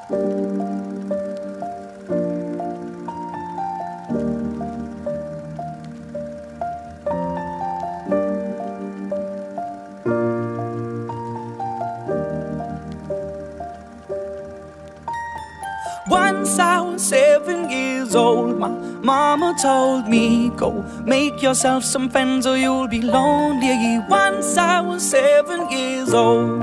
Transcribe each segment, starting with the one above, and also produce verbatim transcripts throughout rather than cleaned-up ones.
Once I was seven years old, my mama told me, go make yourself some friends or you'll be lonely. Once I was seven years old.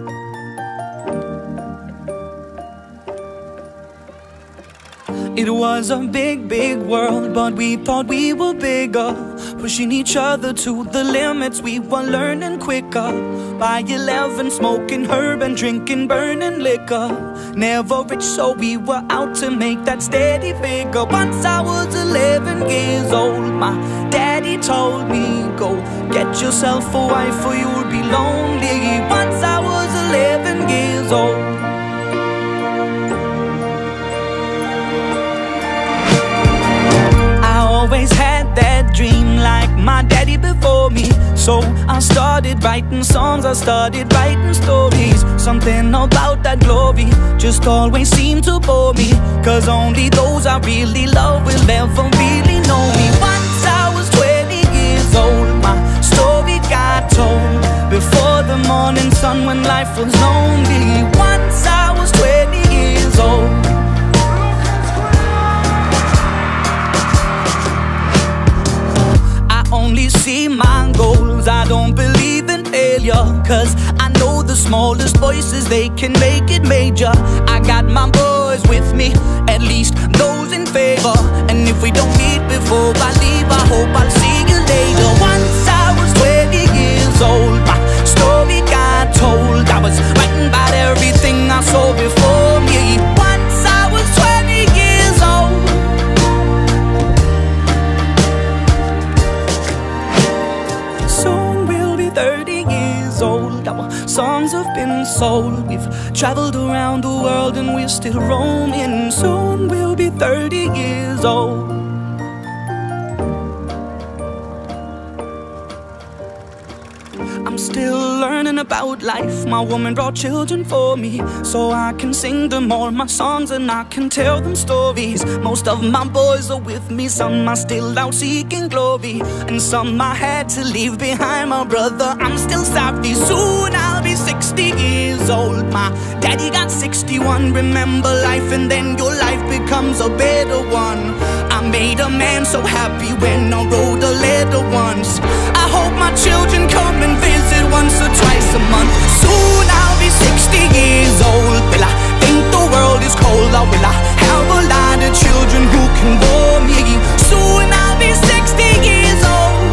It was a big, big world, but we thought we were bigger, pushing each other to the limits. We were learning quicker. By eleven, smoking herb and drinking burning liquor. Never rich, so we were out to make that steady figure. Once I was eleven years old, my daddy told me, go get yourself a wife or you'll be lonely. Once I was eleven years old. Always had that dream like my daddy before me. So I started writing songs, I started writing stories. Something about that glory just always seemed to bore me, cause only those I really love will ever really know me. Once I was twenty years old, my story got told before the morning sun when life was lonely. Once I was twenty years old. Only see my goals, I don't believe in failure, cause I know the smallest voices, they can make it major. I got my boys with me, at least those in favor. And if we don't meet before I leave, I hope I'll see you later. Once I was twenty years old, my story got told. I was writing about everything I saw before me. Once I was twenty years old. thirty years old, our songs have been sold. We've traveled around the world and we're still roaming. Soon we'll be thirty years old. I'm still learning about life. My woman brought children for me, so I can sing them all my songs and I can tell them stories. Most of my boys are with me, some are still out seeking glory, and some I had to leave behind. My brother, I'm still sorry. Soon I'll be sixty years old. My daddy got sixty-one. Remember life and then your life becomes a better one. I made a man so happy when I wrote a letter once. I hope my children come and visit once or twice a month. Soon I'll be sixty years old. Will I think the world is cold, or will I have a lot of children who can warm me? Soon I'll be sixty years old.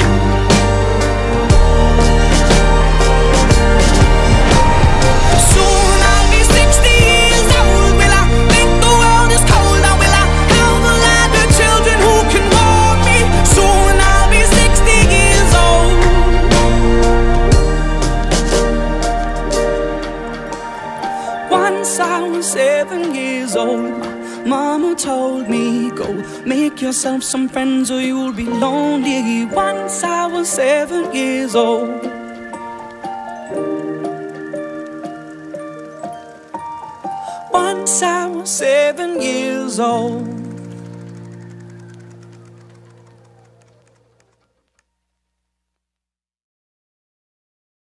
Soon I'll be sixty years old. Will I think the world is cold, or will I have a lot of children who can warm me? Soon I'll be sixty years old. Once I was seven years old, mama told me, go make yourself some friends or you'll be lonely. Once I was seven years old. Once I was seven years old.